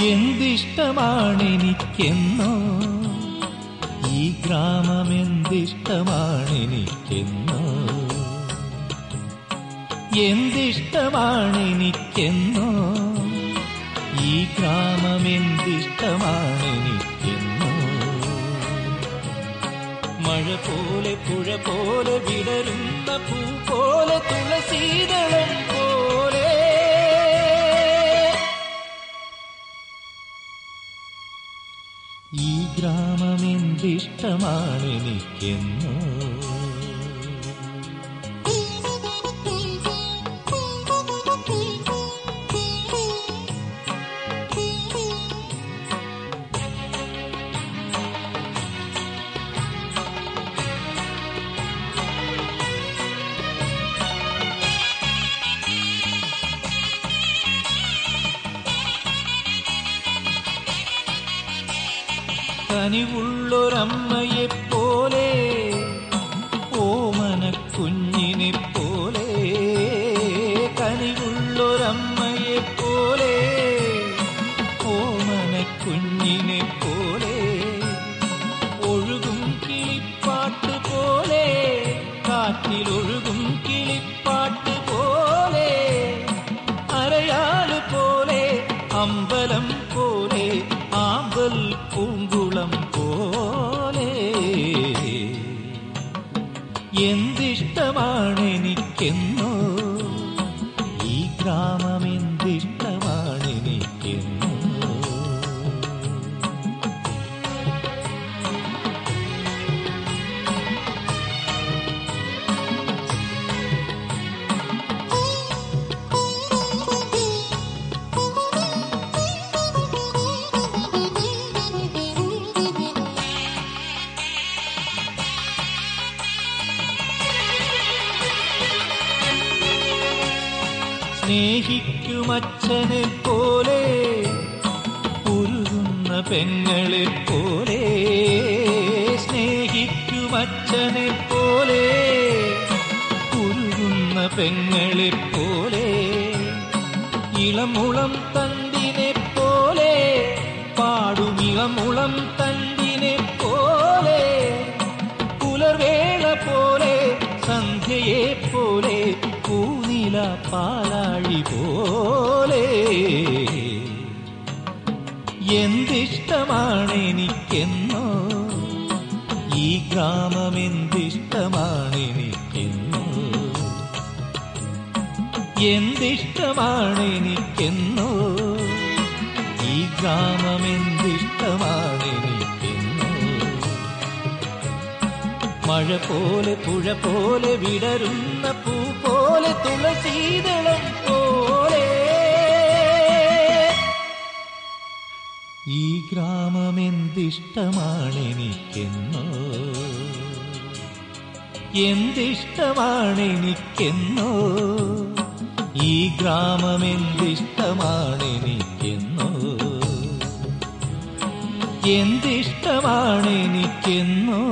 എന്തിഷ്ടമാണെനിക്കെന്നോ ഈ ഗ്രാമം, എന്തിഷ്ടമാണെനിക്കെന്നോ, എന്തിഷ്ടമാണെനിക്കെന്നോ ഈ ഗ്രാമം, എന്തിഷ്ടമാണെനിക്കെന്നോ. മഴ പോലെ പുഴ പോലെ വിടരുന്ന പൂ പോലെ തുളസീദളം പോലെ ഈ ഗ്രാമം എന്തിഷ്ടമാണെനിക്കെന്നോ. കനിവുള്ളൊരമ്മയെപ്പോലെ, ഓമന കുഞ്ഞിനെപ്പോലെ, കനിവുള്ളൊരമ്മയെപ്പോലെ, ഓമന കുഞ്ഞിനെപ്പോലെ, ഒഴുകും കിളിപ്പാട്ട് പോലെ, കാറ്റിലൊഴുകും കിളിപ്പാട്ട് പോലെ, അരയാല് പോലെ, അമ്പലം പോലെ, ആമ്പൽ പൂങ്കുളം പോലെ. എന്തിഷ്ടമാണെനിക്കെന്നോ ഈ ഗ്രാമം, എന്തിഷ്ടമാണെനിക്കെന്നോ. സ്നേഹിക്കുമച്ഛനെ പോലെ, ഉരുകുന്ന പെങ്ങളെ പോലെ, സ്നേഹിക്കുമച്ഛനെ പോലെ, ഉരുകുന്ന പെങ്ങളെ പോലെ, ഇളമുളം തണ്ടിനെ പോലെ, പാടുമിളമുളം തണ്ടിനെ പോലെ, പുലർവേള പോലെ, സന്ധ്യയെ പോലെ, പൂനില പാലാഴി പോലെ. എന്തിഷ്ടമാണെനിക്കെന്നോ ഈ ഗ്രാമം, എന്തിഷ്ടമാണെനിക്കെന്നോ, എന്തിഷ്ടമാണെനിക്കെന്നോ ഈ ഗ്രാമം, എന്തിഷ്ടമാണെനിക്കെന്നോ. മഴ പോലെ പുഴ പോലെ വിടരുന്ന പൂ പോലെ തുളസീദളം പോലെ ഈ ഗ്രാമം, എന്തിഷ്ടമാണെനിക്കെന്നോ, എന്തിഷ്ടമാണെനിക്കെന്നോ ഈ ഗ്രാമം, എന്തിഷ്ടമാണെനിക്കെന്നോ, എന്തിഷ്ടമാണെനിക്കെന്നോ.